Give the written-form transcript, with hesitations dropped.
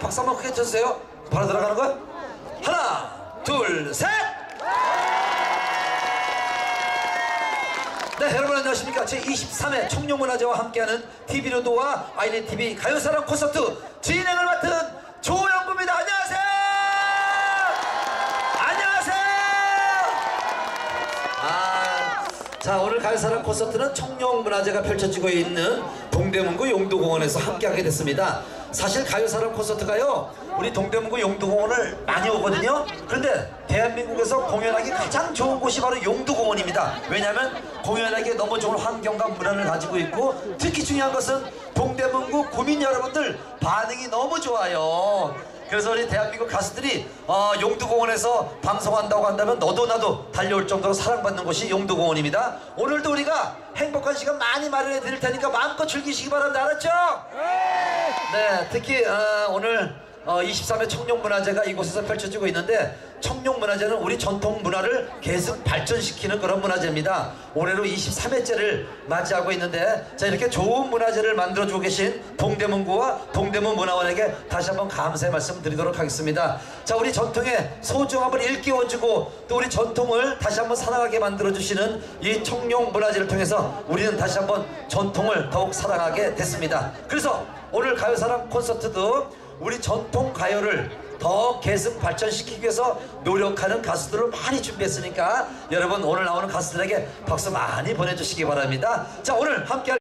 박수 한번 크게 쳐주세요. 바로 들어가는 거야? 하나, 둘, 셋! 네, 여러분 안녕하십니까. 제23회 청룡문화제와 함께하는 TV로도와 아이네TV 가요사랑 콘서트 진행을 맡은 조영구입니다. 안녕하세요. 안녕하세요. 자, 오늘 가요사랑 콘서트는 청룡문화제가 펼쳐지고 있는 동대문구 용두공원에서 함께하게 됐습니다. 사실 가요사랑 콘서트가요, 우리 동대문구 용두공원을 많이 오거든요. 그런데 대한민국에서 공연하기 가장 좋은 곳이 바로 용두공원입니다. 왜냐하면 공연하기에 너무 좋은 환경과 문화를 가지고 있고, 특히 중요한 것은 동대문구 구민 여러분들 반응이 너무 좋아요. 그래서 우리 대한민국 가수들이 용두공원에서 방송한다고 한다면 너도 나도 달려올 정도로 사랑받는 곳이 용두공원입니다. 오늘도 우리가 행복한 시간 많이 마련해 드릴 테니까 마음껏 즐기시기 바랍니다. 알았죠? 네, 특히 오늘 23회 청룡문화제가 이곳에서 펼쳐지고 있는데, 청룡문화제는 우리 전통 문화를 계속 발전시키는 그런 문화제입니다. 올해로 23회째를 맞이하고 있는데, 자, 이렇게 좋은 문화제를 만들어주고 계신 동대문구와 동대문문화원에게 다시 한번 감사의 말씀 드리도록 하겠습니다. 자, 우리 전통의 소중함을 일깨워주고 또 우리 전통을 다시 한번 사랑하게 만들어주시는 이 청룡문화제를 통해서 우리는 다시 한번 전통을 더욱 사랑하게 됐습니다. 그래서 오늘 가요사랑 콘서트도 우리 전통 가요를 더 계승 발전시키기 위해서 노력하는 가수들을 많이 준비했으니까 여러분 오늘 나오는 가수들에게 박수 많이 보내주시기 바랍니다. 자, 오늘 함께할